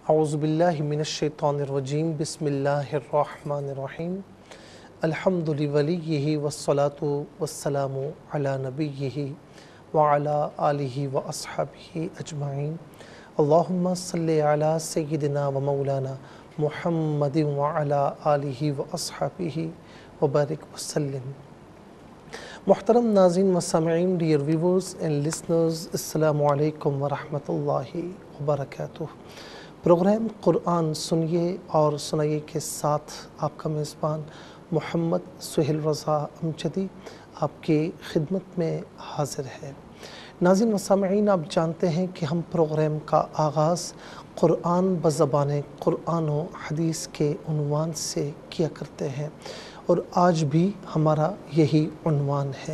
औज़ु बिल्लाहि मिनश्शैतानिर्रजीम बिस्मिल्लाहिर्रहमानिर्रहीम अल्हम्दुलिल्लाहि वलिय्यिहि वस्सलातु वस्सलामु अला नबिय्यिहि व अला आलिहि व अस्हाबिहि अजमाइन अल्लाहुम्मा सल्लि अला सय्यिदिना व मौलाना मुहम्मदिन व अला आलिहि व अस्हाबिहि व बारिक वसल्लिम। मुहतरम नाज़रीन व सामिईन, डियर व्यूअर्स एंड लिसनर्स, अस्सलामु अलैकुम व रहमतुल्लाहि व बरकातुहू। प्रोग्राम कुरान सुनिए और सुनाइए के साथ आपका मेज़बान मुफ्ती सुहैल रज़ा अमजदी आपकी खिदमत में हाज़िर है। नाज़रीन व सामिईन, आप जानते हैं कि हम प्रोग्राम का आगाज़ कुरान बज़बान कुरान व हदीस के उन्वान से किया करते हैं और आज भी हमारा यही उन्वान है।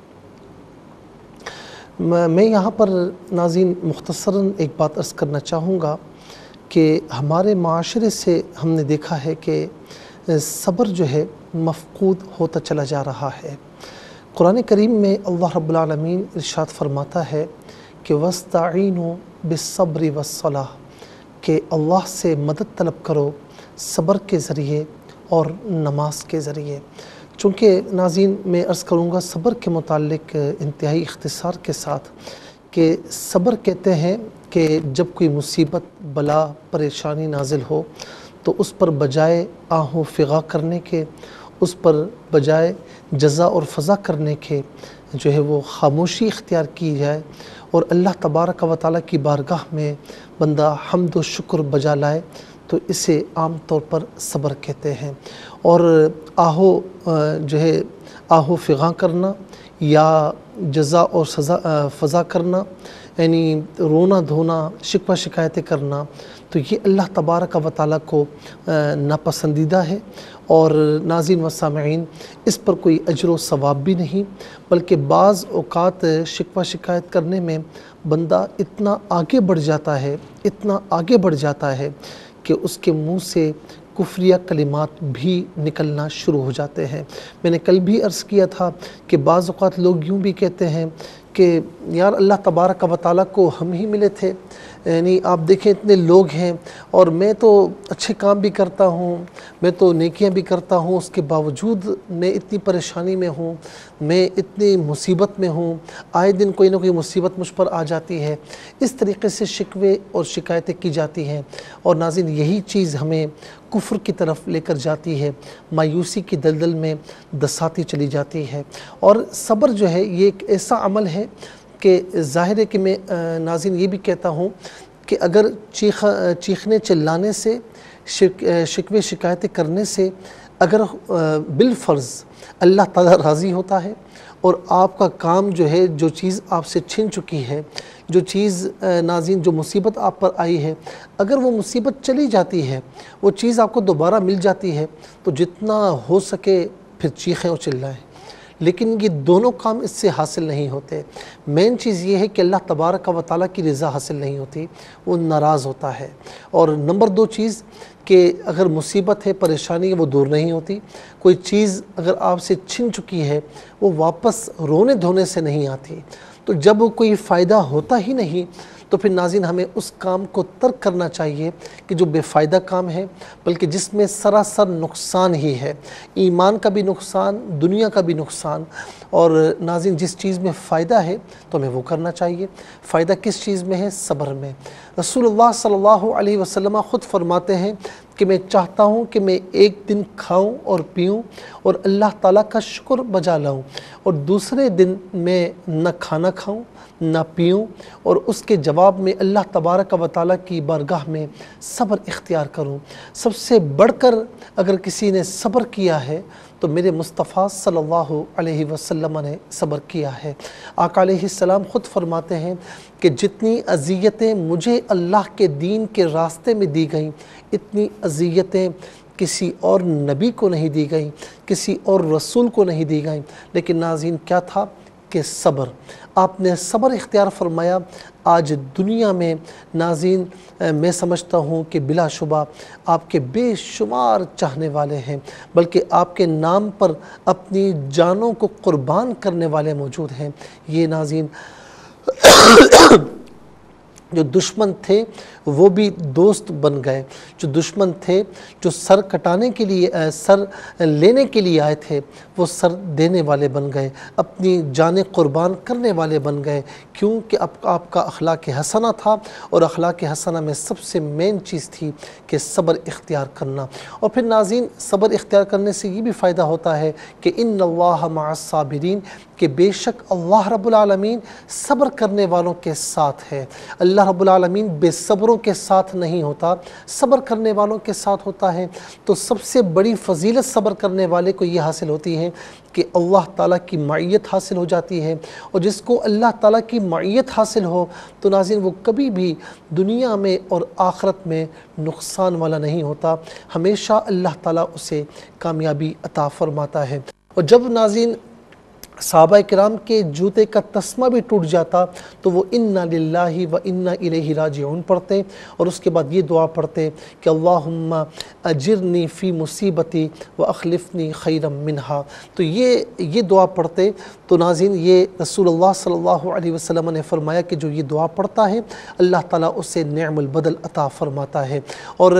मैं यहाँ पर नाज़रीन मुख्तसरन एक बात अर्ज़ करना चाहूँगा कि हमारे माशरे से हमने देखा है कि सब्र जो है मफ़क़ूद होता चला जा रहा है। कुरान करीम में अल्लाह रब्बुल आलमीन इरशाद फरमाता है कि वस्ताईनु बिस्सब्रि वस्सलाह, कि अल्लाह से मदद तलब करो सब्र के ज़रिए और नमाज के ज़रिए। चूँकि नाज़रीन मैं अर्ज़ करूँगा सब्र के मुतालिक इंतहाई इख्तिसार के साथ कि सब्र कहते हैं कि जब कोई मुसीबत बला परेशानी नाजिल हो तो उस पर बजाय आहों फ़िगा करने के, उस पर बजाय जज़ा और फ़ज़ा करने के जो है वो खामोशी इख्तियार की जाए और अल्लाह तबारक व तआला की बारगाह में बंदा हम्द व शुक्र बजा लाए, तो इसे आम तौर पर सब्र कहते हैं। और आहो जो है आहो फ़िगा करना या जज़ा और फ़ज़ा करना, यानी रोना धोना, शिकवा शिकायतें करना, तो ये अल्लाह तबारक व तआला को नापसंदीदा है। और नाज़रीन व सामिईन, इस पर कोई अजर व सवाब भी नहीं, बल्कि बाज़ औक़ात शिकवा शिकायत करने में बंदा इतना आगे बढ़ जाता है, इतना आगे बढ़ जाता है कि उसके मुँह से कुफ्रिया कलिमात भी निकलना शुरू हो जाते हैं। मैंने कल भी अर्ज़ किया था कि बाज़ औक़ात लोग यूँ भी कहते हैं कि यार अल्लाह तबारक व तआला को हम ही मिले थे, यानी आप देखें इतने लोग हैं और मैं तो अच्छे काम भी करता हूँ, मैं तो नेकियां भी करता हूँ, उसके बावजूद मैं इतनी परेशानी में हूँ, मैं इतनी मुसीबत में हूँ, आए दिन कोई ना कोई मुसीबत मुझ पर आ जाती है। इस तरीक़े से शिकवे और शिकायतें की जाती हैं और नाज़रीन यही चीज़ हमें कुफ्र की तरफ लेकर जाती है, मायूसी की दलदल में दसाती चली जाती है। और सब्र जो है ये एक ऐसा अमल है कि ज़ाहिर है कि मैं नाज़रीन ये भी कहता हूँ कि अगर चीखने चिल्लाने से, शिकवे शिकायतें करने से अगर बिलफ़र्ज़ अल्लाह ताला राज़ी होता है और आपका काम जो है, जो चीज़ आपसे छिन चुकी है, जो चीज़ नाज़रीन जो मुसीबत आप पर आई है, अगर वो मुसीबत चली जाती है, वो चीज़ आपको दोबारा मिल जाती है, तो जितना हो सके फिर चीखें और चिल्लाएं। लेकिन ये दोनों काम इससे हासिल नहीं होते। मेन चीज़ ये है कि अल्लाह तबारक व तआला की रज़ा हासिल नहीं होती, वो नाराज़ होता है। और नंबर दो चीज़ कि अगर मुसीबत है, परेशानी है, वो दूर नहीं होती। कोई चीज़ अगर आपसे छिन चुकी है वो वापस रोने धोने से नहीं आती। तो जब कोई फ़ायदा होता ही नहीं तो फिर नाज़रीन हमें उस काम को तर्क करना चाहिए कि जो बेफ़ायदा काम है, बल्कि जिसमें सरासर नुकसान ही है, ईमान का भी नुकसान, दुनिया का भी नुकसान। और नाज़रीन जिस चीज़ में फ़ायदा है तो हमें वो करना चाहिए। फ़ायदा किस चीज़ में है? सब्र में। रसूलुल्लाह सल्लल्लाहु अलैहि वसल्लम ख़ुद फरमाते हैं कि मैं चाहता हूँ कि मैं एक दिन खाऊँ और पीऊँ और अल्लाह ताला का शुक्र बजा लाऊँ, और दूसरे दिन मैं न खाना खाऊँ न पीऊँ और उसके जवाब में अल्लाह तबारक व तआला की बारगाह में सब्र इख्तियार करूँ। सबसे बढ़कर अगर किसी ने सब्र किया है तो मेरे मुस्तफ़ा सल्लल्लाहु अलैहि वसल्लम ने सब्र किया है। आका अलैहिस्सलाम ख़ुद फरमाते हैं कि जितनी अज़ियतें मुझे अल्लाह के दीन के रास्ते में दी गईं, इतनी अज़ियतें किसी और नबी को नहीं दी गई, किसी और रसूल को नहीं दी गई। लेकिन नाज़रीन क्या था कि सब्र, आपने सब्र इख्तियार फरमाया। आज दुनिया में नाज़रीन मैं समझता हूँ कि बिलाशुबा आपके बेशुमार चाहने वाले हैं, बल्कि आपके नाम पर अपनी जानों को कुर्बान करने वाले मौजूद हैं। ये नाज़रीन جو دشمن تھے وہ بھی دوست بن گئے، جو دشمن تھے جو سر کٹانے کے لیے سر لینے کے لیے آئے تھے وہ سر دینے والے بن گئے، اپنی جانیں قربان کرنے والے بن گئے، کیونکہ آپ کا اخلاق حسنہ تھا، اور اخلاق حسنہ میں سب سے مین چیز تھی کہ صبر اختیار کرنا۔ اور پھر ناظرین، صبر اختیار کرنے سے یہ بھی فائدہ ہوتا ہے کہ ان اللہ مع الصابرین، کہ بے شک اللہ رب العالمین صبر کرنے والوں کے ساتھ ہے۔ اللہ رب العالمین بے صبروں کے ساتھ نہیں ہوتا، صبر کرنے والوں کے ساتھ ہوتا ہے۔ تو سب سے بڑی فضیلت صبر کرنے والے کو یہ حاصل ہوتی ہے کہ اللہ تعالیٰ کی معیت حاصل ہو جاتی ہے، اور جس کو اللہ تعالیٰ کی معیت حاصل ہو تو ناظرین وہ کبھی بھی دنیا میں اور آخرت میں نقصان والا نہیں ہوتا، ہمیشہ اللہ تعالیٰ اسے کامیابی عطا فرماتا ہے۔ اور جب ناظرین صحابہ کرام کے جوتے کا تسمہ بھی ٹوٹ جاتا تو وہ انا للہ و انا الیہ راجعون پڑھتے، اور اس کے بعد یہ دعا پڑھتے کہ اللہم اجرنی فی مصیبتی و اخلفنی خیرا منہا۔ تو یہ دعا پڑھتے تو ناظرین یہ رسول اللہ صلی اللہ علیہ وسلم نے فرمایا کہ جو یہ دعا پڑھتا ہے اللہ تعالیٰ اسے نعم البدل عطا فرماتا ہے۔ اور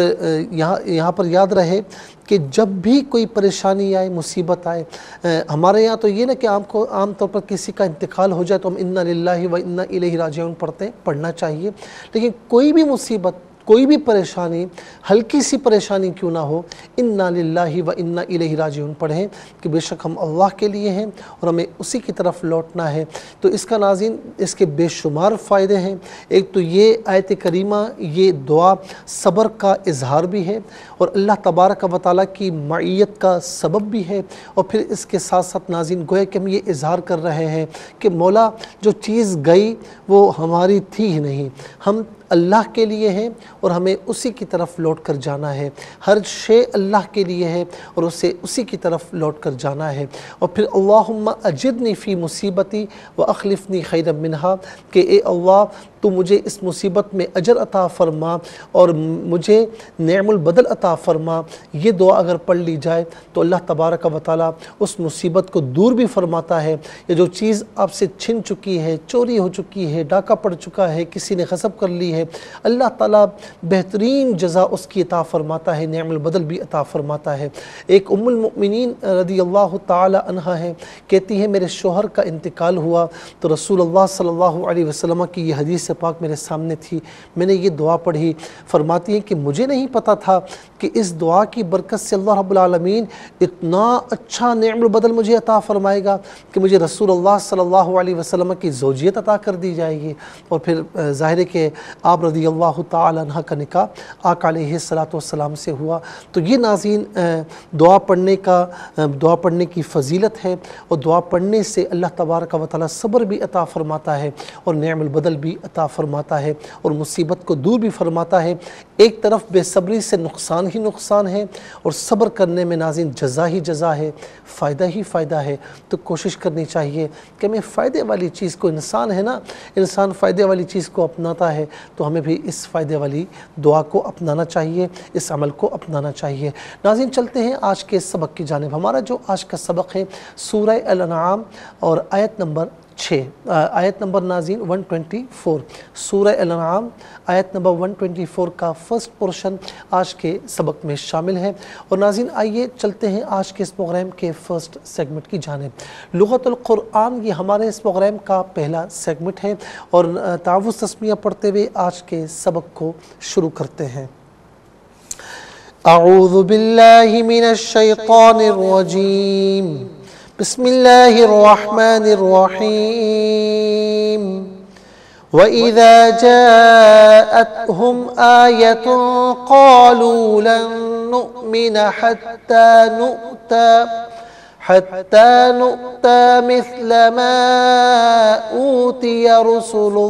یہاں پر یاد رہے کہ جب بھی کوئی پریشانی آئے، مصیبت آئے، ہمارے یہاں تو یہ نہ کہ عام طور پر کسی کا انتقال ہو جائے تو ہم انا للہ و انا الیہ راجعون پڑھنا چاہیے، لیکن کوئی بھی مصیبت، کوئی بھی پریشانی، ہلکی سی پریشانی کیوں نہ ہو، انا للہ و انا الیہ راجعون پڑھیں کہ بے شک ہم اللہ کے لیے ہیں اور ہمیں اسی کی طرف لوٹنا ہے۔ تو اس کا ناظرین اس کے بے شمار فائدے ہیں۔ ایک تو یہ آیت کریمہ، یہ دعا صبر کا اظہار بھی ہے اور اللہ تبارک و تعالیٰ کی معیت کا سبب بھی ہے، اور پھر اس کے ساتھ ساتھ ناظرین گویا کہ ہم یہ اظہار کر رہے ہیں کہ مولا جو چیز گئی وہ ہماری تھی ہی نہیں، ہم اللہ کے لیے ہیں اور ہمیں اسی کی طرف لوٹ کر جانا ہے، ہر شے اللہ کے لیے ہے اور اسے اسی کی طرف لوٹ کر جانا ہے۔ اور پھر اللہم اجرنی فی مصیبتی و اخلفنی خیرا منہا، کہ اے اللہ تو مجھے اس مصیبت میں اجر عطا فرما اور مجھے نعم البدل عطا فرما۔ یہ دعا اگر پڑھ لی جائے تو اللہ تبارک و تعالیٰ اس مصیبت کو دور بھی فرماتا ہے، یا جو چیز آپ سے چھن چکی ہے، چوری ہو چکی ہے، ڈاکہ پڑ چکا ہے، کسی نے غصب کر لی ہے، اللہ تعالیٰ بہترین جزا اس کی عطا فرماتا ہے، نعم البدل بھی عطا فرماتا ہے۔ ایک ام المؤمنین رضی اللہ تعالی عنہ ہے، کہتی ہے میرے شوہر کا انتقال ہوا تو رسول اللہ صلی اللہ علیہ وسلم کی یہ حدیث پاک میرے سامنے تھی، میں نے یہ دعا پڑھی۔ فرماتی ہیں کہ مجھے نہیں پتا تھا کہ اس دعا کی برکت سے اللہ رب العالمین اتنا اچھا نعم البدل مجھے عطا فرمائے گا کہ مجھے رسول اللہ صلی اللہ علیہ وسلم کی زوجیت عطا کر دی جائے گی۔ اور پھر ظاہر ہے کہ آپ رضی اللہ تعالی عنہ کا نکاح آقا علیہ السلام سے ہوا۔ تو یہ ناظرین دعا پڑھنے کی فضیلت ہے، اور دعا پڑھنے سے اللہ تبارک و تعالیٰ صبر بھی عطا فرماتا ہے اور نعم البدل بھی عطا فرماتا ہے اور مصیبت کو دور بھی فرماتا ہے۔ ایک طرف بے صبری سے نقصان ہی نقصان ہے اور صبر کرنے میں ناظرین جزا ہی جزا ہے، فائدہ ہی فائدہ ہے۔ تو کوشش کرنی چاہیے کہ ہمیں فائدے والی چیز کو، انسان فائدے والی چیز کو اپناتا ہے تو ہمیں بھی اس فائدے والی دعا کو اپنانا چاہیے، اس عمل کو اپنانا چاہیے۔ ناظرین چلتے ہیں آج کے سبق کی جانب۔ ہمارا جو آج کا سبق ہے سورہ الانعام اور آیت نمبر 6، آیت نمبر ناظرین 124، سورہ الانعام آیت نمبر 124 کا فرسٹ پورشن آج کے سبق میں شامل ہے۔ اور ناظرین آئیے چلتے ہیں آج کے اس پروگرام کے فرسٹ سیگمنٹ کی جانب۔ لغت القرآن یہ ہمارے اس پروگرام کا پہلا سیگمنٹ ہے، اور تعوذ تسمیہ پڑھتے ہوئے آج کے سبق کو شروع کرتے ہیں۔ اعوذ باللہ من الشیطان الرجیم، بسم اللہ الرحمن الرحیم۔ وَإِذَا جَاءَتْهُمْ آيَةٌ قَالُوا لَن نُؤْمِنَ حَتَّى نُؤْتَى مِثْلَ مَا أُوتِيَ رُسُلُ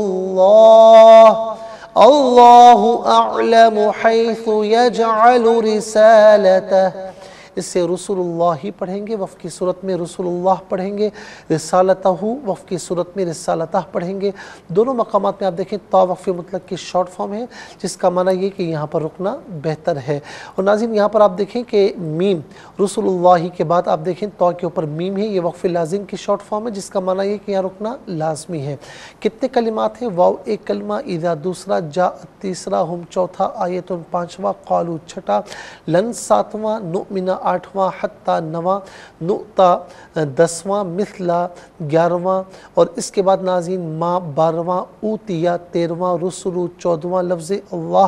اللَّهُ أَعْلَمُ حَيْثُ يَجْعَلُ رِسَالَتَهُ۔ इससे रसूलुल्लाह ही पढ़ेंगे, वफ़ की सूरत में रसूलुल्लाह पढ़ेंगे, रिसालतहु वफ़ की सूरत में रिसालतह पढ़ेंगे। दोनों मकामात में आप देखें ता वक़फ़ मुतलक़ की शॉर्ट फॉर्म है, जिसका माना ये कि यहाँ पर रुकना बेहतर है। और नाज़रीन यहाँ पर आप देखें कि मीम रसूलुल्लाह के बाद आप देखें ता के ऊपर मीम है, ये वक़फ़ लाजिम की शॉर्ट फॉर्म है, जिसका माना ये कि यहाँ रुकना लाजमी है। कितने कलिमात हैं? वाव एक कलमा, इज़ा दूसरा, जा तीसरा, हम चौथा, आयतुन पाँचवा, क़ालू छठा, लन सातवां, नुमिना आठवां, हत्ता नवां, नुता दसवां, मिसला ग्यारहवां, और इसके बाद नाज़रीन मा बारहवां, ऊतिया तेरहवां, रसूलु चौदहवां, लफ्ज़ अल्लाह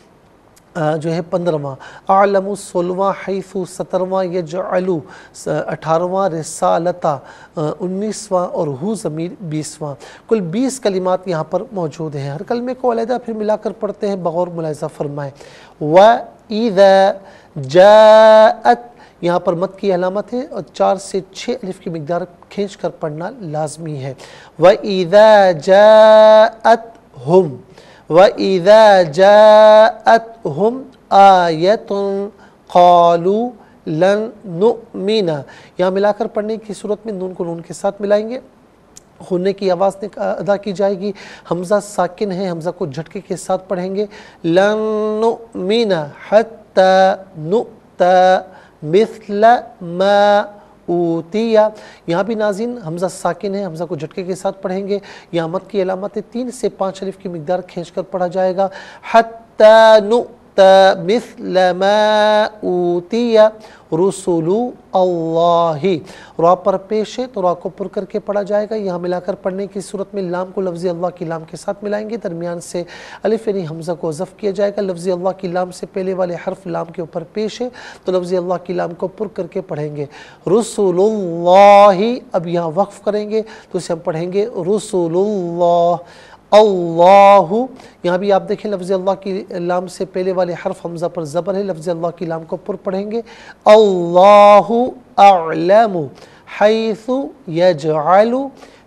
जो है 15वां, आलमु 16वां, हैसु 17वां, यजअलु 18वां, रिसालता 19वां और हु ज़मीर 20वां। कुल 20 कलिमात यहाँ पर मौजूद हैं। हर कलमे को अलहदा फिर मिलाकर पढ़ते हैं, बगौर मुलाहिज़ा फरमाएँ। व इज़ा जाअत, यहाँ पर मद की अलामत है और 4 से 6 अलिफ की मिक़दार खींच कर पढ़ना लाजमी है। व इज़ा जाअत हुम, वइज़ा जाअतहुम आयतुन क़ालू लन नुमिना, यहाँ मिलाकर पढ़ने की सूरत में नून को नून के साथ मिलाएंगे, होने की आवाज़ अदा की जाएगी। हमज़ा साकिन है, हमज़ा को झटके के साथ पढ़ेंगे। लन नुमिना हत्ता नुता मिस्ल मा ऊतिया, यहाँ भी नाज़रीन हमज़ा साकिन है, हमज़ा को झटके के साथ पढ़ेंगे। यहाँ मद की अलामत है, 3 से 5 अलिफ की मिक़दार खींचकर पढ़ा जाएगा। हत्ता नुता मिस्ल मा ऊतिया रसूलु अल्लाही, रा पर पेश है तो रा को पुर करके पढ़ा जाएगा। यहाँ मिलाकर पढ़ने की सूरत में लाम को लफ्ज़ अल्लाह की लाम के साथ मिलाएंगे, दरमियान से अलिफ यानी हमज़ा को ज़फ़ किया जाएगा। लफ्ज़ अल्लाह की लाम से पहले वाले हर्फ लाम के ऊपर पेश है तो लफ्ज़ अल्लाह की लाम को पुर करके पढ़ेंगे। रसूलुल्लाही, अब यहाँ वक्फ़ करेंगे तो इसे हम पढ़ेंगे रसूलुल्लाह। अल्लाहु, यहाँ भी आप देखें लफ्ज़ अल्लाह की लाम से पहले वाले हर्फ हमज़ा पर ज़बर है, लफ्ज़ अल्लाह की लाम को पुर पढ़ेंगे। अल्लाहु अअलमु हैसु यजअलु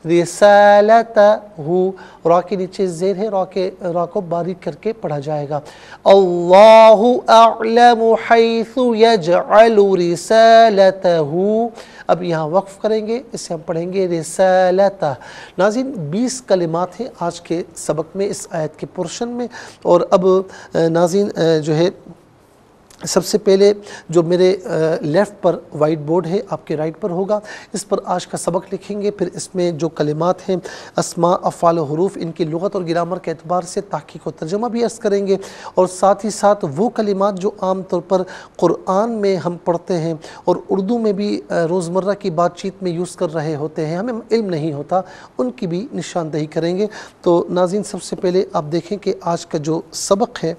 रिसालतहु, रा के नीचे ज़ेर है, रा को बारीक करके पढ़ा जाएगा। अल्लाहु अअलमु हैसु यजअलु रिसालतहु, अब यहाँ वक्फ़ करेंगे, इससे हम पढ़ेंगे रिसालता। नाज़रीन 20 कलिमात हैं आज के सबक में, इस आयत के पोर्शन में। और अब नाज़रीन जो है सबसे पहले जो मेरे लेफ़्ट पर वाइट बोर्ड है, आपके राइट पर होगा, इस पर आज का सबक लिखेंगे। फिर इसमें जो कलिमात हैं अस्मा अफ़ाल हरूफ, इनकी लुग़त और ग्रामर के एतबार से तहक़ीक़ और तर्जुमा भी अर्ज़ करेंगे। और साथ ही साथ वो कलिमात जो आम तौर पर क़ुरआन में हम पढ़ते हैं और उर्दू में भी रोज़मर्रा की बातचीत में यूज़ कर रहे होते हैं, हमें इल्म नहीं होता, उनकी भी निशानदही करेंगे। तो नाज़रीन सबसे पहले आप देखें कि आज का जो सबक है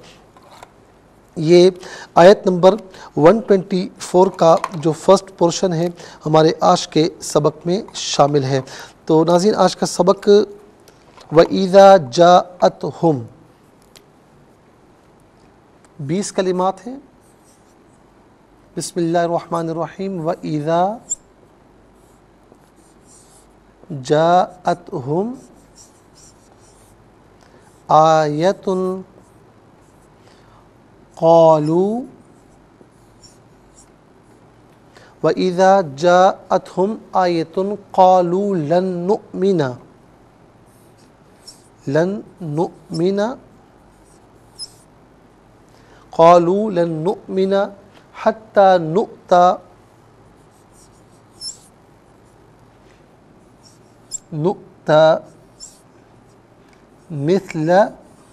ये आयत नंबर 124 का जो फ़र्स्ट पोर्शन है हमारे आज के सबक में शामिल है। तो नाज़रीन आज का सबक वइज़ा जाअतहुम 20 कलिमात हैं। बिस्मिल्लाहिर्रहमानिर्रहीम। वइज़ा जाअतहुम आयतुन क़ालू वइज़ा जाअतहुम आयतुन क़ालू लन नुमिना क़ालू लन नुमिना हत्ता नुता मिस्ल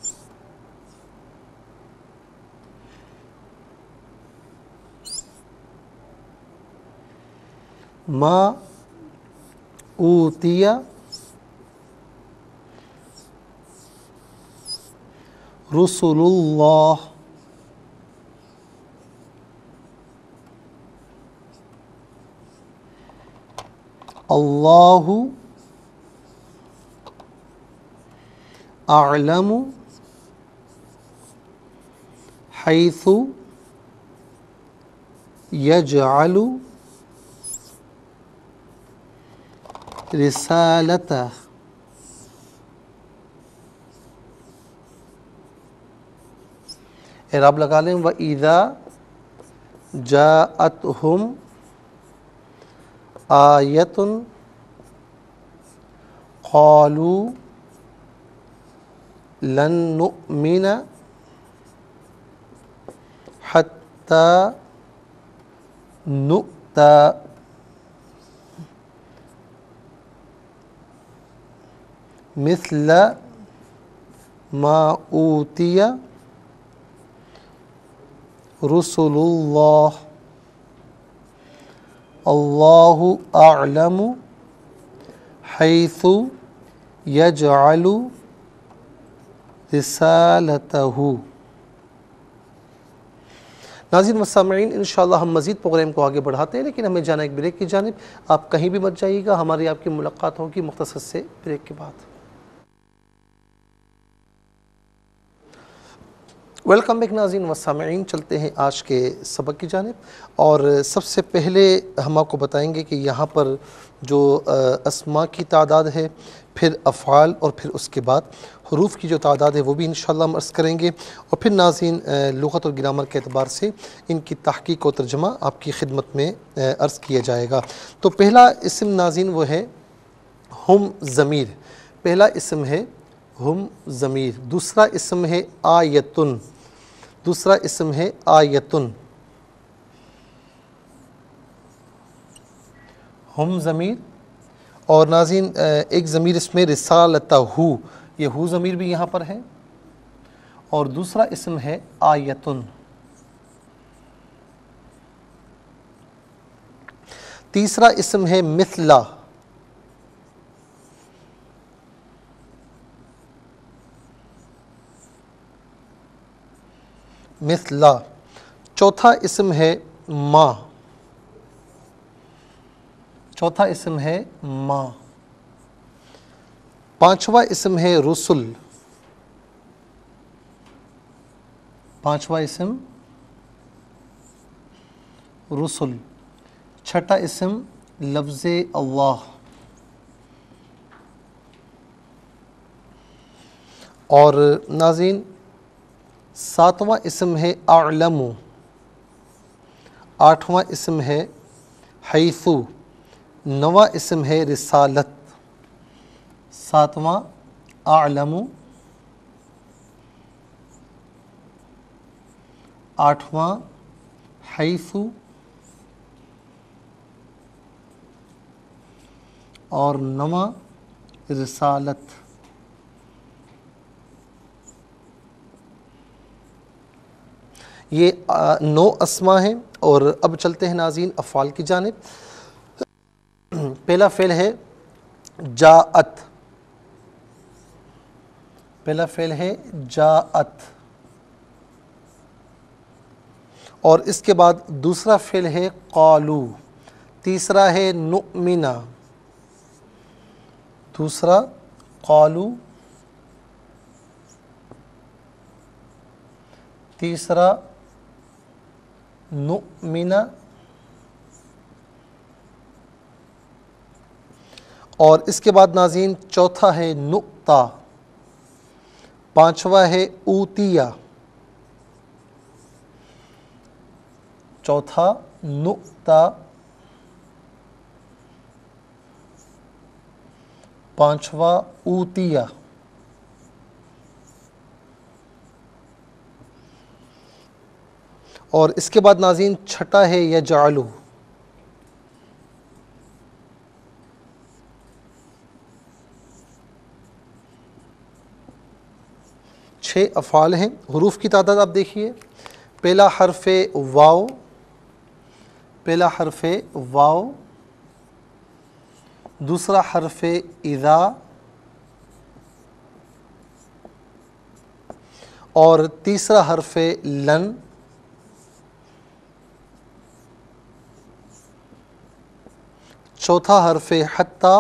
मा ऊतिया रसूलुल्लाह। अल्लाहु अअलमु हैसु यजअलु रिसालता। एराब लगा लें वइज़ा जाअतहुम आयतुन क़ालू लन नु'मिना हत्ता नु'ता मिस्ल मा ऊतिया रुसुलुल्लाह अल्लाहु अअलमु हैसु यजअलु रिसालतहु। नाज़रीन व सामईन, इंशाअल्लाह हम मज़ीद प्रोग्राम को आगे बढ़ाते हैं, लेकिन हमें जाना एक ब्रेक की जानिब। आप कहीं भी मत जाइएगा, हमारी आपकी मुलाकात होगी मुख्तसर से ब्रेक के बाद। वेलकम बैक नाज़रीन व सामईन, चलते हैं आज के सबक की जानिब। और सबसे पहले हम आपको बताएंगे कि यहाँ पर जो अस्मा की तादाद है, फिर अफ़आल और फिर उसके बाद हरूफ की जो तादाद है वो भी इंशाअल्लाह हम अर्ज़ करेंगे। और फिर नाज़रीन लुग़त और ग्रामर के एतबार से इनकी तहक़ीक़ और तर्जुमा आपकी खिदमत में अर्ज़ किया जाएगा। तो पहला इस्म नाज़रीन वो है हम ज़मीर। पहला इस्म है हम ज़मीर। दूसरा इस्म है आयतुन। दूसरा इस्म है आयतुन। हम ज़मीर। और नाज़रीन एक ज़मीर इसमें रिसालतहु, ये हु ज़मीर भी यहाँ पर है। और दूसरा इस्म है आयतुन। तीसरा इस्म है मिस्ला। मिस्ला। चौथा इस्म है माँ। चौथा इस्म है माँ। पांचवा इस्म है रुसुल। पांचवा इस्म रुसुल। छठा इस्म लफ्ज़े अल्लाह। और नाज़रीन सातवां इस्म है अअलमु। आठवां इस्म है हैसु। नवा इस्म है रिसालत। सातवां अअलमु। आठवां हैसु। और नवा रिसालत। ये 9 अस्मा हैं। और अब चलते हैं नाज़रीन अफ़आल की जानिब। पहला फ़ेल है जाअत। पहला फ़ेल है जाअत। और इसके बाद दूसरा फ़ेल है क़ालू। तीसरा है नुअमिना। दूसरा क़ालू। तीसरा नुअमिना। और इसके बाद नाज़रीन चौथा है नुक्ता। पांचवा है ऊतिया। चौथा नुक्ता। पांचवा ऊतिया। और इसके बाद नाज़रीन छठा है यजअलु। 6 अफ़आल हैं। हुरूफ की तादाद आप देखिए। पहला हर्फ वाव। पहला हर्फ वाव। दूसरा हर्फ इज़ा। और तीसरा हर्फ लन। चौथा हर्फ हत्ता।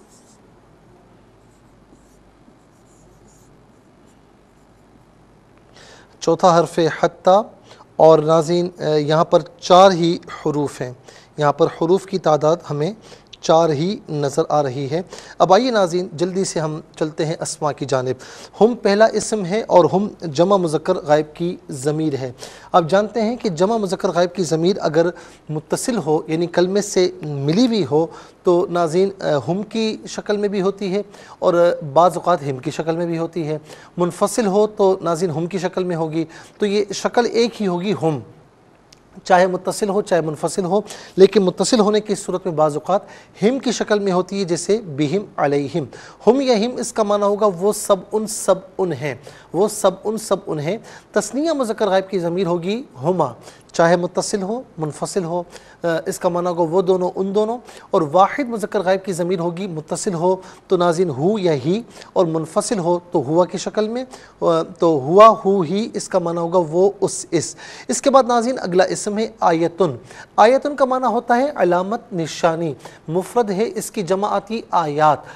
चौथा हर्फ हत्ता। और नाज़रीन यहाँ पर 4 ही हुरूफ हैं। यहाँ पर हुरूफ की तादाद हमें 4 ہی نظر آ رہی ہے۔ اب آئیے ناظرین جلدی سے ہم چلتے ہیں اسماء کی جانب۔ ہم پہلا اسم ہے اور ہم جمع مذکر غائب کی ضمیر ہے۔ آپ جانتے ہیں کہ جمع مذکر غائب کی ضمیر اگر متصل ہو یعنی کلمے سے ملی ہوئی ہو تو ناظرین ہم کی شکل میں بھی ہوتی ہے اور بعض اوقات ہم کی شکل میں بھی ہوتی ہے۔ منفصل ہو تو ناظرین ہم کی شکل میں ہوگی، تو یہ شکل ایک ہی ہوگی ہم، چاہے متصل ہو چاہے منفصل ہو، لیکن متصل ہونے کی صورت میں بعض اوقات ہم کی شکل میں ہوتی ہے، جیسے بہم علیہم۔ ہم یا ہم اس کا معنی ہوگا وہ سب ان ہیں، وہ سب ان ہیں۔ تثنیہ مذکر غائب کی ضمیر ہوگی ہما، چاہے متصل ہو منفصل ہو، اس کا معنی ہوگا وہ دونوں ان دونوں۔ اور واحد مذکر غائب کی ضمیر ہوگی متصل ہو تو ناظرین ہو یا ہی، اور منفصل ہو تو ہوا کی شکل میں تو ہوا ہو ہی، اس کا معنی ہوگا وہ اس کے بعد ناظرین اگلا اسم ہے آیتن۔ آیتن کا معنی ہوتا ہے علامت نشانی، مفرد ہے، اس کی جمع آتی آیات۔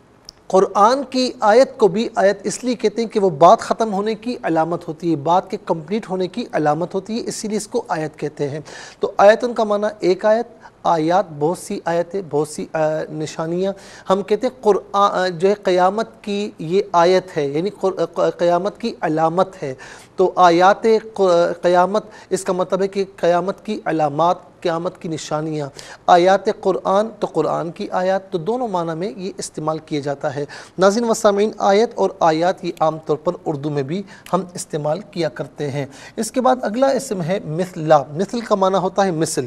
قرآن کی آیت کو بھی آیت اس لیے کہتے ہیں کہ وہ بات ختم ہونے کی علامت ہوتی ہے، بات کے کمپلیٹ ہونے کی علامت ہوتی ہے، اسی لیے اس کو آیت کہتے ہیں۔ تو آیتن کا معنی ایک آیت، آیات بہت سی آیتیں، بہت سی نشانیاں۔ ہم کہتے ہیں قرآن جو ہے قیامت کی یہ آیت ہے، یعنی قیامت کی علامت ہے۔ تو آیات قیامت اس کا مطلب ہے کہ قیامت کی علامات، قیامت کی نشانیاں۔ آیات قرآن تو قرآن کی آیات، تو دونوں معنی میں یہ استعمال کیا جاتا ہے۔ ناظرین و سامعین، آیت اور آیات یہ عام طور پر اردو میں بھی ہم استعمال کیا کرتے ہیں۔ اس کے بعد اگلا اسم ہے مثلا۔ مثل کا معنی ہوتا ہے مثل،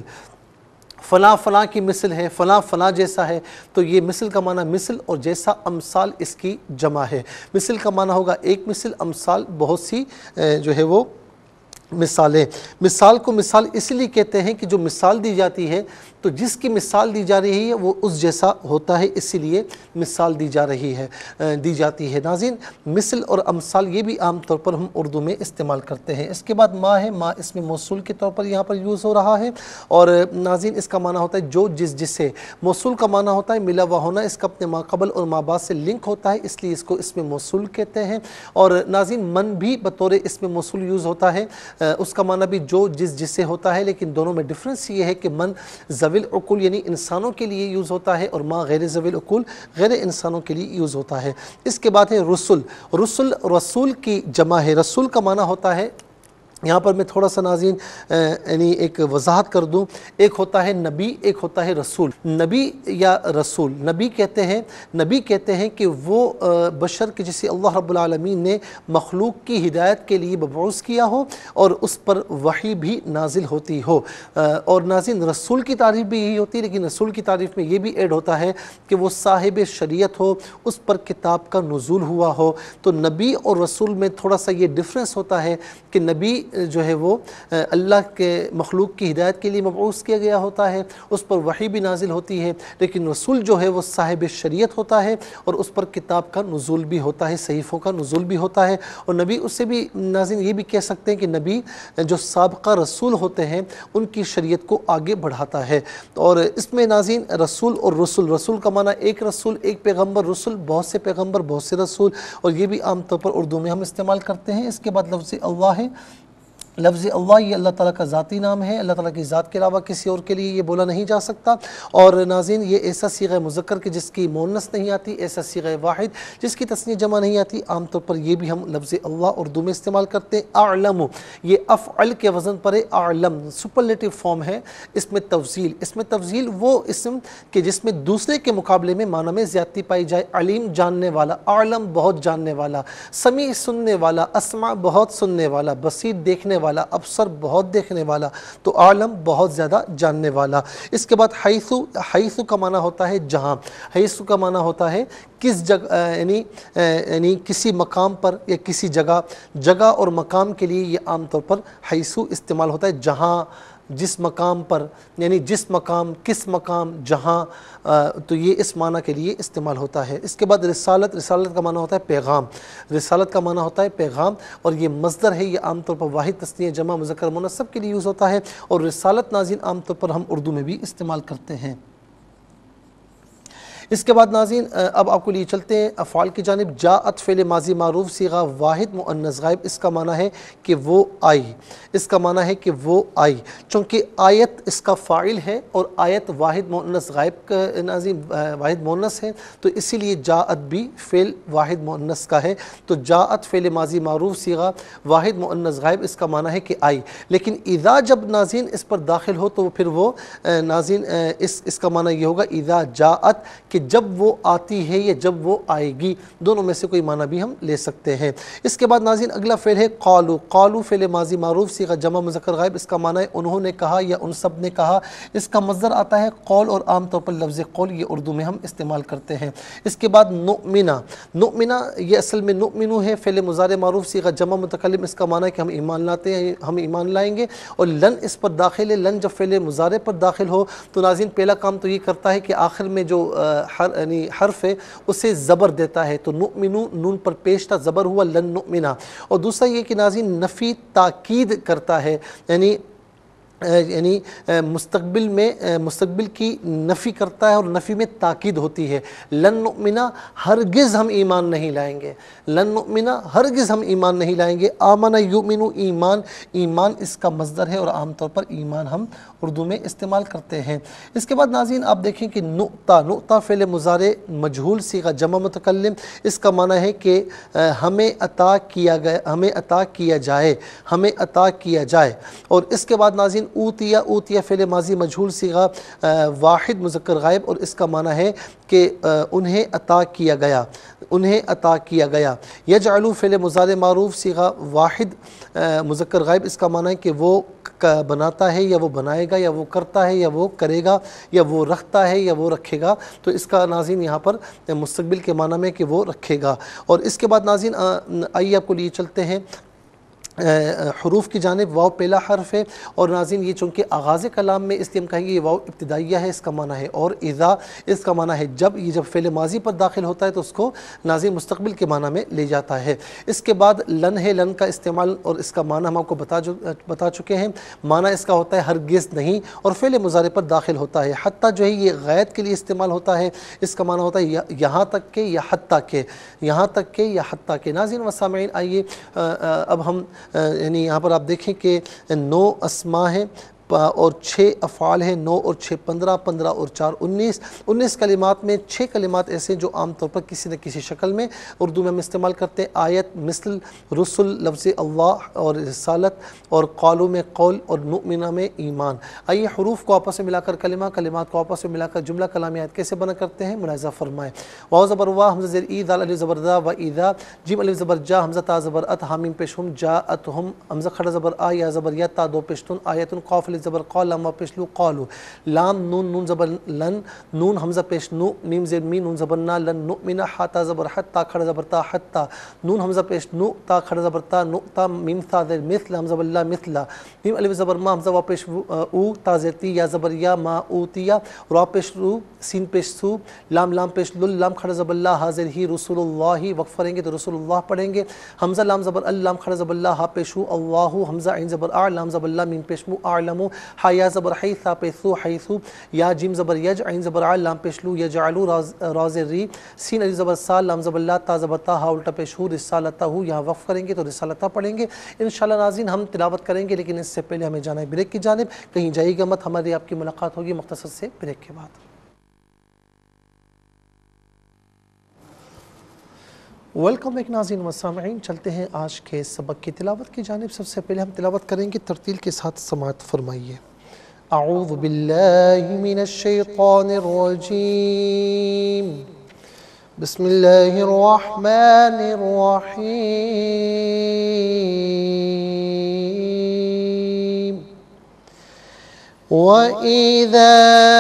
فلاں فلاں کی مثل ہے، فلاں فلاں جیسا ہے، تو یہ مثل کا معنی مثل، اور جیسا امثال اس کی جمع ہے۔ مثل کا معنی ہوگا ایک مثل، امثال بہت سی جو ہے وہ مثالیں۔ مثال کو مثال اس لیے کہتے ہیں کہ جو مثال دی جاتی ہے تو جس کی مثال دی جا رہی ہے وہ اس جیسا ہوتا ہے، اسی لیے مثال دی جاتی ہے۔ ناظرین مثل اور امثال یہ بھی عام طور پر ہم اردو میں استعمال کرتے ہیں۔ اس کے بعد ما ہے، ما اس میں موصول کے طور پر یہاں پر یوز ہو رہا ہے، اور ناظرین اس کا معنی ہوتا ہے جو جس جسے۔ موصول کا معنی ہوتا ہے ملا ہوا ہونا، اس کا اپنے ما قبل اور ما بعد سے لنک ہوتا ہے، اس لیے اس کو اسم موصول کہتے ہیں۔ اور ناظرین من بھی بطور اسم موصول یوز ہوتا ہے، اس کا معنی بھی جو جس جسے ہوتا ہے، لیکن دونوں میں ڈفرنس یہ ہے کہ من ذوی العقول یعنی انسانوں کے لیے یوز ہوتا ہے، اور ما غیر ذوی العقول غیر انسانوں کے لیے یوز ہوتا ہے۔ اس کے بعد ہے رسل۔ رسول کی جمع ہے۔ رسول کا معنی ہوتا ہے، یہاں پر میں تھوڑا سا ناظرین یعنی ایک وضاحت کر دوں، ایک ہوتا ہے نبی، ایک ہوتا ہے رسول۔ نبی یا رسول، نبی کہتے ہیں کہ وہ بشر کے جسے اللہ رب العالمین نے مخلوق کی ہدایت کے لیے مبعوث کیا ہو اور اس پر وحی بھی نازل ہوتی ہو۔ اور ناظرین رسول کی تعریف بھی یہی ہوتی ہے، لیکن رسول کی تعریف میں یہ بھی ایڈ ہوتا ہے کہ وہ صاحب شریعت ہو، اس پر کتاب کا نزول ہوا ہو۔ تو نبی اور رسول میں تھوڑا سا یہ ڈفرنس ہوتا ہے کہ نبی جو ہے وہ اللہ کے مخلوق کی ہدایت کے لیے مبعوث کیا گیا ہوتا ہے، اس پر وحی بھی نازل ہوتی ہے، لیکن رسول جو ہے وہ صاحب شریعت ہوتا ہے اور اس پر کتاب کا نزول بھی ہوتا ہے، صحیفوں کا نزول بھی ہوتا ہے۔ اور نبی اس سے بھی ناظرین یہ بھی کہہ سکتے ہیں کہ نبی جو سابقہ رسول ہوتے ہیں ان کی شریعت کو آگے بڑھاتا ہے۔ اور اس میں ناظرین رسول اور رسول کا معنی ایک رسول، ایک پیغمبر، رسول بہت سے پیغمبر، بہت سے رسول، اور یہ بھی عام طور پر اردو میں ہم استعمال کرتے ہیں۔ اس کے بعد لفظ اللہ ہے۔ لفظ اللہ یہ اللہ تعالیٰ کا ذاتی نام ہے، اللہ تعالیٰ کی ذات کے علاوہ کسی اور کے لیے یہ بولا نہیں جا سکتا۔ اور ناظرین یہ ایسا صیغہ مذکر کہ جس کی مؤنث نہیں آتی، ایسا صیغہ واحد جس کی تثنیہ جمع نہیں آتی، عام طور پر یہ بھی ہم لفظ اللہ اردو میں استعمال کرتے ہیں۔ اعلم یہ افعل کے وزن پر ہے، اعلم سپرلیٹو فارم ہے۔ اس میں تفضیل وہ اسم کہ جس میں دوسرے کے مقابلے میں معنی میں زیادتی پائی جائے۔ علیم جاننے والا، اعلم بہت جاننے والا، سمیع سننے والا، اسمع بہت سننے والا، بصیر دیکھنے والا، ابصر بہت دیکھنے والا، تو عالم بہت زیادہ جاننے والا۔ اس کے بعد حیث کا معنی ہوتا ہے جہاں، حیث کا معنی ہوتا ہے کس جگہ، یعنی کسی مقام پر یا کسی جگہ اور مقام کے لیے یہ عام طور پر حیث استعمال ہوتا ہے، جہاں، جس مقام پر، یعنی جس مقام، کس مقام، جہاں، تو یہ اس معنی کے لیے استعمال ہوتا ہے۔ اس کے بعد رسالت کا معنی ہوتا ہے پیغام، رسالت کا معنی ہوتا ہے پیغام، اور یہ مصدر ہے، یہ عام طور پر واحد تثنیہ جمع مذکر مؤنث سب کے لیے یوز ہوتا ہے، اور رسالت ناظرین عام طور پر ہم اردو میں بھی استعمال کرتے ہیں۔ اس کے بعد ناظرین اب آپ کو لیے چلتے ہیں افعال کی جانب۔ جاءت فعل ماضی معروف صیغہ واحد مؤنث غائب، اس کا معنی ہے کہ وہ آئی، اس کا معنی ہے کہ وہ آئی، چونکہ آیت اس کا فاعل ہے اور آیت واحد مؤنث غائب کا ناظرین واحد مؤنث ہے، تو اسی لیے جاءت بھی فعل واحد مؤنث کا ہے۔ تو جاءت فعل ماضی معروف صیغہ واحد مؤنث غائب، اس کا معنی ہے کہ آئی، لیکن اذا جب ناظرین اس پر داخل ہو تو پھر وہ ناظرین اس کا معنی یہ ہوگا اذا جاءت، کہ جب وہ آتی ہے یا جب وہ آئے گی، دونوں میں سے کوئی معنی بھی ہم لے سکتے ہیں۔ اس کے بعد ناظرین اگلا فعل ہے قالو۔ قالو فعل ماضی معروف صیغہ جمع مذکر غائب، اس کا معنی ہے انہوں نے کہا یا ان سب نے کہا، اس کا مصدر آتا ہے قول اور عام طور پر لفظ قول یہ اردو میں ہم استعمال کرتے ہیں۔ اس کے بعد نؤمنا، نؤمنا یہ اصل میں نؤمنو ہے، فعل مضارع معروف صیغہ جمع متکلم، اس کا معنی ہے کہ ہم ایمان لاتے ہیں، ہم ایمان لائیں گے، اور لن اس پر داخل ہے۔ لن جب فعل مضارع پر داخل ہو تو ناظرین پہلا کام تو یہ کرتا ہے کہ آخر میں جو یعنی حرف ہے اسے زبر دیتا ہے، تو نؤمنو نون پر پیش تھا، زبر ہوا لن نؤمنا۔ اور دوسرا یہ کہ ناظرین نفی تاکید کرتا ہے، یعنی مستقبل کی نفی کرتا ہے اور نفی میں تاکید ہوتی ہے۔ لن نؤمنا ہرگز ہم ایمان نہیں لائیں گے، لن نؤمنا ہرگز ہم ایمان نہیں لائیں گے۔ آمن یؤمن ایمان، ایمان اس کا مصدر ہے اور عام طور پر ایمان ہم اردو میں استعمال کرتے ہیں۔ اس کے بعد ناظرین آپ دیکھیں کہ نؤتا، نؤتا فعل مضارع مجہول صیغہ جمع متکلم، اس کا معنی ہے کہ ہمیں عطا کیا گیا، ہمیں عطا کیا جائے، ہمیں عطا کیا جائے۔ اور اس کے بعد ناظرین اوتیا، اوتیا فعل ماضی مجہول صیغہ واحد مذکر غائب، اور اس کا معنی ہے کہ انہیں عطا کیا گیا، انہیں عطا کیا گیا۔ یجعلو فعل مضارع معروف صیغہ واحد مذکر غائب، اس کا معنی ہے کہ وہ بناتا ہے یا وہ بنائے گا، یا وہ کرتا ہے یا وہ کرے گا، یا وہ رکھتا ہے یا وہ رکھے گا، تو اس کا ناظرین یہاں پر مستقبل کے معنی میں کہ وہ رکھے گا۔ اور اس کے بعد ناظرین آئیے آپ کو لیے چلتے ہیں حروف کی جانب۔ واو پہلا حرف ہے، اور ناظرین یہ چونکہ آغاز کلام میں اس لیے ہم کہیں گے یہ واو ابتدائیہ ہے، اس کا معنی ہے اور اذا، اس کا معنی ہے جب، یہ جب فعل ماضی پر داخل ہوتا ہے تو اس کو ناظرین مستقبل کے معنی میں لے جاتا ہے۔ اس کے بعد لن ہے، لن کا استعمال اور اس کا معنی ہم آپ کو بتا چکے ہیں، معنی اس کا ہوتا ہے ہرگز نہیں، اور فعل مضارع پر داخل ہوتا ہے۔ حتیٰ جو ہے یہ غائب کے لیے استعمال ہوتا ہے، اس کا معنی ہوتا ہے یہاں تک کہ یا حتیٰ کہ، یہاں تک کہ یا حتیٰ کہ۔ ناظرین و سامعین آئیے اب ہم یعنی یہاں پر آپ دیکھیں کہ 9 اسماء ہیں اور 6 افعال ہیں، 9 اور 6 15، 15 اور 4 19۔ 19 کلمات میں 6 کلمات ایسے ہیں جو عام طور پر کسی نہ کسی شکل میں اردو میں ہم استعمال کرتے ہیں۔ آیت، مثل، رسل، لفظ اللہ اور رسالت، اور قالو میں قول، اور نؤمنہ میں ایمان۔ آئیے حروف کو آپس میں ملا کر کلمہ، کلمات کو آپس میں ملا کر جملہ کلامی آیت کیسے بنا کرتے ہیں ملاحظہ فرمائیں۔ واو زبر وا، حمزہ زیر ای، دال الف زبر دا و اذا، جیم الف زبر جا، حمزہ تا زبر ات، حامیم پیش ہم، جاءتہم، حمزہ کھڑا زبر آ، یا زبر یا، تا دو پیشتن، آیتن، قاف الف زبر قال، لام پیش لو قالو، لام نون، نون زبر لن، نون حمزہ پیش نو، میم زیر می، نون زبر نا، لن نؤمن، حا تا زبر حت، تا کھڑا زبر تا، حتا، نون حمزہ پیش نو، تا کھڑا زبر تا، نؤتا، میم تا زیر مثل، حمزہ باللہ مثلا، میم الف زبر ما، حمزہ وا پیش او، تا زیر تی، یا زبر یا، ما اوتیا، را پیش رو، سین پیش سو، لام پیش لل، لام کھڑا زبر لا، حاضر ہی، رسول اللہ، وقف کریں گے تو رسول اللہ پڑھیں گے، حمزہ لام زبر ال، لام کھڑا زبر لا، ہا پیش ہو، اللہ، حمزہ عین زبر آ، لام زبر لا، میم پیش مو، اعلمو، ہا یا زبر حی، ثا پیش سو، حیثو، یا جیم زبر یج، عین زبر آ، لام پیش لو، یجعلو، راز ری، سین علی زبر سا، لام زبر لا، تا زبر تا، ہا الٹا پیش ہو، رسالتہ ہو، یہاں وقف کریں گے تو رسالتہ پڑھیں گے۔ انشاءاللہ ناظرین ہم تلاوت کریں گے، لیکن اس سے پہلے ہمیں جانا ہے بریک کی جانب، کہیں جائیے گا مت، ہماری آپ کی ملاقات ہوگی مختصر سے بریک کے بعد۔ ویلکم بیک ناظرین و سامعین، چلتے ہیں آج کے سبق کی تلاوت کی جانب۔ سب سے پہلے ہم تلاوت کریں گے، ترتیل کے ساتھ سماعت فرمائیے۔ اعوذ باللہ من الشیطان الرجیم، بسم اللہ الرحمن الرحیم۔ وَإِذَا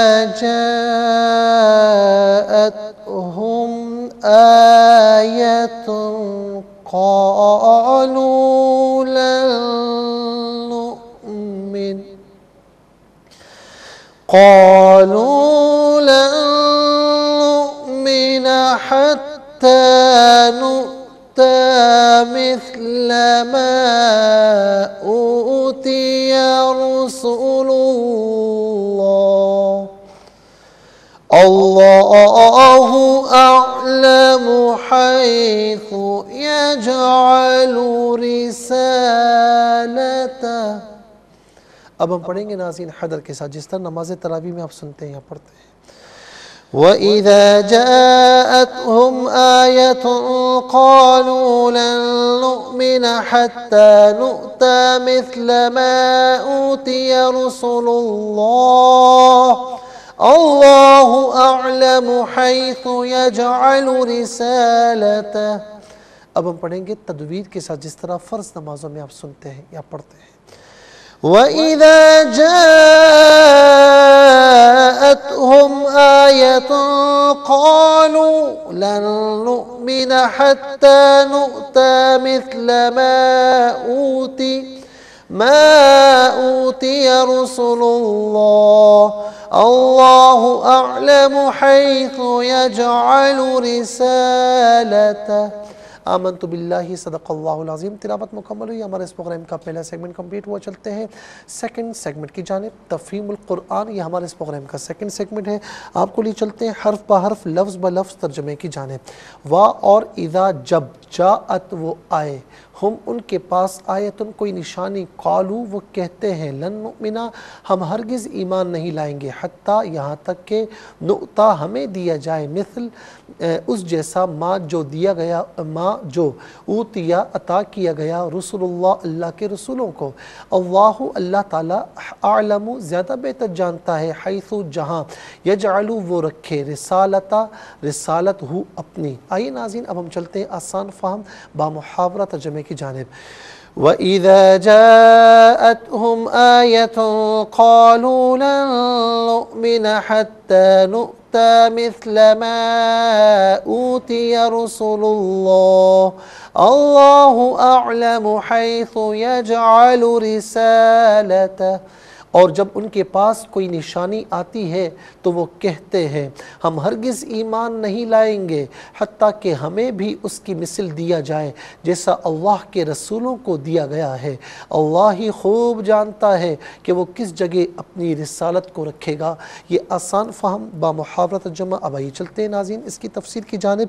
جَاءَتْهُمْ آيَةٌ قَالُوا لَن نُؤْمِنَ حَتَّى نُؤْتَى مِثْلَ مَا أُوتِيَ رُسُلُ اللَّهِ اللَّهُ رسالته. اب ہم پڑھیں گے ناظرین حدر کے ساتھ، جس طرح نماز تراویح میں آپ سنتے ہیں یا پڑھتے ہیں. وَإِذَا جَاءَتْهُمْ آيَةٌ قَالُوا لَن نُؤْمِنَ حَتَّى نُؤْتَى مِثْلَ مَا أُوتِيَ رُسُلُ اللَّهِ اللَّهُ أَعْلَمُ حَيْثُ يَجْعَلُ رِسَالَتَهُ. اب ہم پڑھیں گے تدویر کے ساتھ، جس طرح فرض نمازوں میں آپ سنتے ہیں یا پڑھتے ہیں. وَإِذَا جَاءَتْهُمْ آيَةٌ قَالُوا لَن نُؤْمِنَ حَتَّى نُؤْتَى مِثْلَ مَا أُوتِيَ رُسُلُ اللَّهِ اللَّهُ أَعْلَمُ حَيْثُ يَجْعَلُ رِسَالَتَهُ. آمنت باللہ صدق اللہ العظیم. تلاوت مکمل ہوئی. ہمارے اس پروگرام کا پہلا سیگمنٹ کمپلیٹ ہوا. چلتے ہیں سیکنڈ سیگمنٹ کی جانب. تفہیم القرآن یہ ہمارے اس پروگرام کا سیکنڈ سیگمنٹ ہے. آپ کو لیے چلتے ہیں حرف بہ حرف لفظ بہ لفظ ترجمے کی جانب. وا اور اذا جب، جاءت وہ آئے، ہم ان کے پاس آیتن کوئی نشانی، قالو وہ کہتے ہیں، لن نؤمنا ہم ہرگز ایمان نہیں لائیں گے، حتیٰ یہاں تک کہ نؤتا ہمیں دیا جائے، مثل اس جیسا ما جو دیا گیا، ما جو اوتیا عطا کیا گیا، رسول اللہ اللہ کے رسولوں کو. اللہ اللہ تعالی اعلم زیادہ بہتر جانتا ہے، حیث جہاں، یجعلو وہ رکھے، رسالتا رسالت ہو اپنی. آئیے ناظرین اب ہم چلتے ہیں آسان فہم بامحاورہ ترجمے کی جانب. وَإِذَا جَاءَتْهُمْ آيَةٌ قَالُوا لَن نُؤْمِنَ حَتَّى نُؤْتَى مِثْلَ مَا أُوتِيَ رُسُلُ اللَّهِ اللَّهُ أَعْلَمُ حَيْثُ يَجْعَلُ رِسَالَتَهُ. اور جب ان کے پاس کوئی نشانی آتی ہے تو وہ کہتے ہیں ہم ہرگز ایمان نہیں لائیں گے حتیٰ کہ ہمیں بھی اس کی مثل دیا جائے جیسا اللہ کے رسولوں کو دیا گیا ہے. اللہ ہی خوب جانتا ہے کہ وہ کس جگہ اپنی رسالت کو رکھے گا. یہ آسان فہم بامحاورہ ترجمہ. اب آئیے چلتے ہیں ناظرین اس کی تفسیر کی جانب.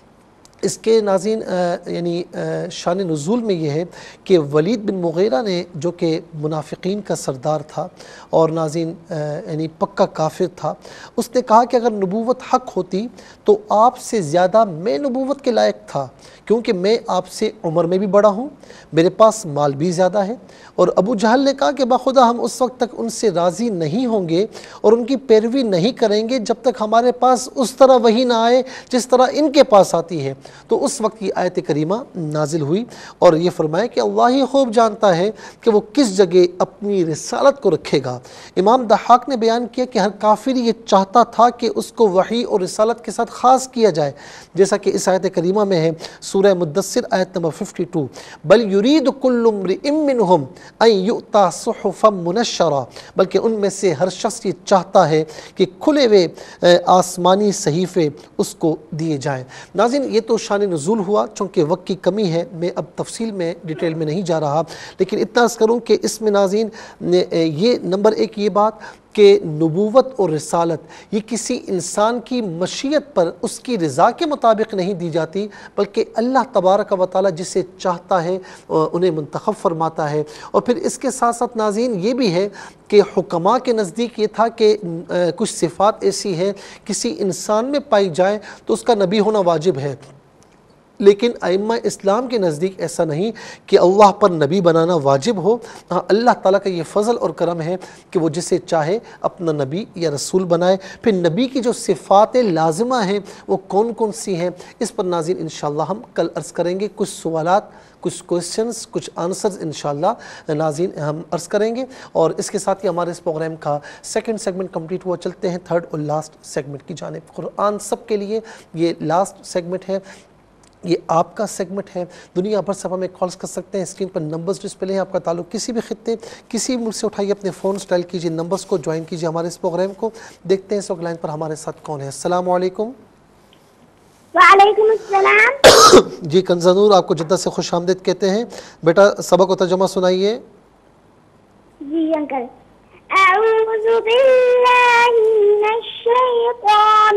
اس کے ناظرین یعنی شان نزول میں یہ ہے کہ ولید بن مغیرہ نے، جو کہ منافقین کا سردار تھا اور ناظرین یعنی پکا کافر تھا، اس نے کہا کہ اگر نبوت حق ہوتی تو آپ سے زیادہ میں نبوت کے لائق تھا، کیونکہ میں آپ سے عمر میں بھی بڑا ہوں، میرے پاس مال بھی زیادہ ہے. اور ابو جہل نے کہا کہ بخدا ہم اس وقت تک ان سے راضی نہیں ہوں گے اور ان کی پیروی نہیں کریں گے جب تک ہمارے پاس اس طرح وحی نہ آئے جس طرح ان کے پاس آتی ہے. تو اس وقت کی آیت کریمہ نازل ہوئی اور یہ فرمایا کہ اللہ ہی خوب جانتا ہے کہ وہ کس جگہ اپنی رسالت کو رکھے گا. امام ضحاک نے بیان کیا کہ ہر کافر یہ چاہتا تھا کہ اس کو وحی اور رسالت کے ساتھ خاص کیا جائے، جیسا کہ اس آیت کریمہ میں ہے سورہ مدثر آیت نمبر 52. بل یرید کل امرئ منہم ان یؤتی صحفا منشرہ، بلکہ ان میں سے ہر شخص یہ چاہتا ہے کہ کھلے ہوئے آسمانی صحیفے اس کو دیے جائیں. ناظرین یہ تو شان نزول ہوا، چونکہ وقت کی کمی ہے میں اب تفصیل میں ڈیٹیل میں نہیں جا رہا، لیکن اتنا عرض کروں کہ اس میں ناظرین یہ نمبر ایک یہ بات کہ نبوت اور رسالت یہ کسی انسان کی مشیت پر اس کی رضا کے مطابق نہیں دی جاتی، بلکہ اللہ تبارک و تعالی جسے چاہتا ہے انہیں منتخب فرماتا ہے. اور پھر اس کے ساتھ ساتھ ناظرین یہ بھی ہے کہ حکماء کے نزدیک یہ تھا کہ کچھ صفات ایسی ہیں کسی انسان میں پائی جائیں تو اس کا نبی ہونا واجب ہے، لیکن ائمہ اسلام کے نزدیک ایسا نہیں کہ اللہ پر نبی بنانا واجب ہو. ہاں اللہ تعالیٰ کا یہ فضل اور کرم ہے کہ وہ جسے چاہے اپنا نبی یا رسول بنائے. پھر نبی کی جو صفات لازمہ ہیں وہ کون کون سی ہیں اس پر ناظرین انشاءاللہ ہم کل عرض کریں گے. کچھ سوالات، کچھ کوئسچنز، کچھ آنسرز انشاءاللہ ناظرین ہم عرض کریں گے. اور اس کے ساتھ ہی ہمارے اس پروگرام کا سیکنڈ سیگمنٹ کمپلیٹ ہوا. چلتے ہیں تھرڈ اور لاسٹ سیگمنٹ کی جانب. قرآن سب کے لیے یہ لاسٹ سیگمنٹ ہے، یہ آپ کا سیگمنٹ ہے. دنیا بھر سے ہمیں کالز کر سکتے ہیں. اسکرین پر نمبرز ڈسپلے ہیں. آپ کا تعلق کسی بھی خطے، کسی ملک سے اٹھائیے، اپنے فون ڈائل کیجئے، نمبرز کو جوائن کیجئے ہمارے اس پروگرام کو. دیکھتے ہیں اس وقت لائن پر ہمارے ساتھ کون ہے. السلام علیکم. وعلیکم السلام. جی کنزہ نور آپ کو جدہ سے خوش آمدید کہتے ہیں. بیٹا سبق و ترجمہ سنائیے. جی انکل. اعوذ باللہ من الشیطان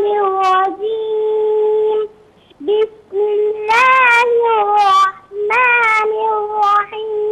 الرجیم. بسم اللہ الرحمن الرحیم.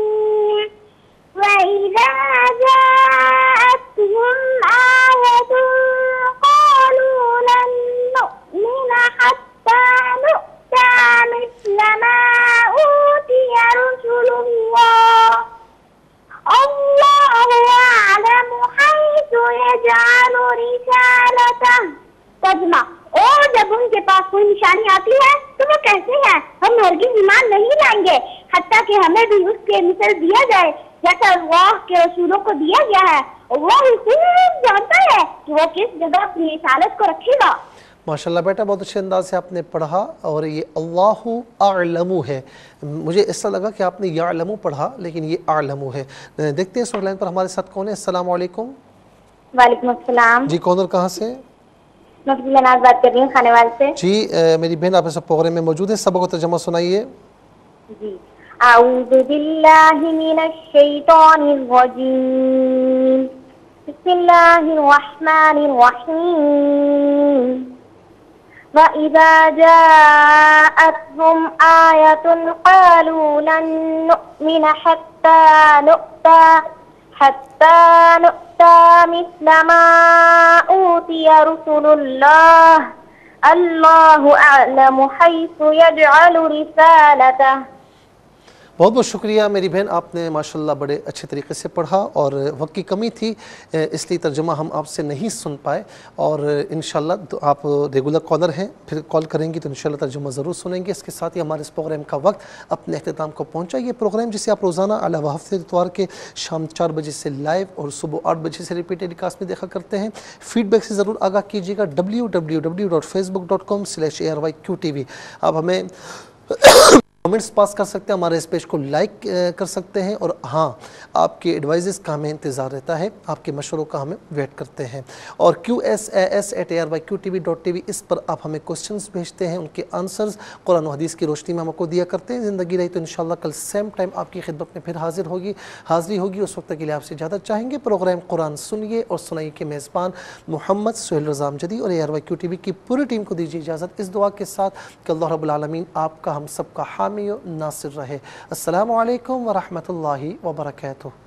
तर्जुमा, और जब उनके पास कोई निशानी आती है तो वो कहते हैं हम हरगिज़ ईमान नहीं लाएंगे हत्ता कि हमें भी उसके मिसल दिया जाए जैसा अल्लाह के रसूलों को दिया गया है, और वो खूब जानता है कि वो किस जगह अपनी रिसालत को रखेगा। माशाल्लाह बेटा, बहुत अच्छे अंदाज से आपने पढ़ा, और ये अल्लाहु अअलमु है। मुझे ऐसा लगा कि आपने यअलमु पढ़ा, लेकिन ये अअलमु है। देखते हैं इस लाइन पर हमारे साथ कौन है। अस्सलाम वालेकुम। वालेकुम अस्सलाम जी, कौन और कहाँ से? मुफ्ती नाज बात कर रही हूँ खानेवाल से। जी मेरी बहन आप इस प्रोग्राम में मौजूद है, सबक को तर्जुमा सुनाइए। जी, अऊज़ु बिल्लाहि मिनश शैतानिर रजीम, बिस्मिल्लाहिर रहमानिर रहीम। वइज़ा जाअतहुम आयतुन क़ालू लन नु'मिना हत्ता नु'ता मिस्ला मा ऊतिया रुसुलुल्लाह अल्लाहु अअलमु हैसु यजअलु रिसालतह। बहुत बहुत शुक्रिया मेरी बहन, आपने माशाल्लाह बड़े अच्छे तरीके से पढ़ा, और वक्त की कमी थी इसलिए तर्जुमा हम आपसे नहीं सुन पाए, और इंशाल्लाह तो आप रेगुलर कॉलर हैं, फिर कॉल करेंगी तो इंशाल्लाह तर्जुमा ज़रूर सुनेंगे। इसके साथ ही हमारे इस प्रोग्राम का वक्त अपने अख्ताम को पहुँचा। ये प्रोग्राम जिसे आप रोज़ाना अलावा हफ्ते इतवार के शाम 4 बजे से लाइव और सुबह 8 बजे से रिपीटेड कास्ट में देखा करते हैं। फीडबैक से ज़रूर आगाह कीजिएगा। www.facebook.com/ARY Qtv आप हमें कमेंट्स पास कर सकते हैं, हमारे इस पेज को लाइक कर सकते हैं, और हाँ, आपके एडवाइजेस का हमें इंतज़ार रहता है, आपके मशवरों का हमें वेट करते हैं। और QSAS@ARYQTV.tv इस पर आप हमें क्वेश्चंस भेजते हैं, उनके आंसर्स कुरान और हदीस की रोशनी में हमको दिया करते हैं। ज़िंदगी रही तो इंशाल्लाह कल सेम टाइम आपकी खिदमत में फिर हाज़िरी होगी। उस वक्त के लिए आपसे इजाज़त चाहेंगे। प्रोग्राम कुरान सुनिए और सुनाइए के मेज़बान मोहम्मद सुहैल रज़ा अमजदी और ARY QTV की पूरी टीम को दीजिए इजाज़त, इस दुआ के साथ कि अल्लाह रब्बुल आलमीन आपका हम सब का हामी नासिर रहे। अस्सलामु अलैकुम व रहमतुल्लाहि व बरकातुहू।